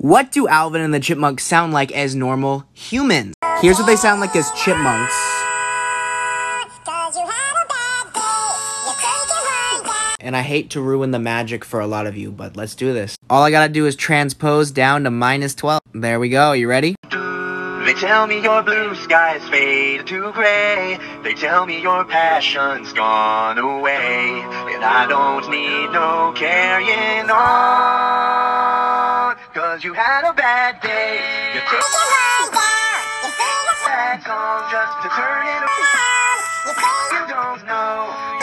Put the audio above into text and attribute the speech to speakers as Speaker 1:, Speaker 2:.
Speaker 1: What do Alvin and the Chipmunks sound like as normal humans? Here's what they sound like as chipmunks. And I hate to ruin the magic for a lot of you, but let's do this. All I gotta do is transpose down to -12. There we go. You ready?
Speaker 2: They tell me your blue skies fade to gray. They tell me your passion's gone away. And I don't need no carrying on. Cause you had a bad day. You take bad song just to turn it around. You don't know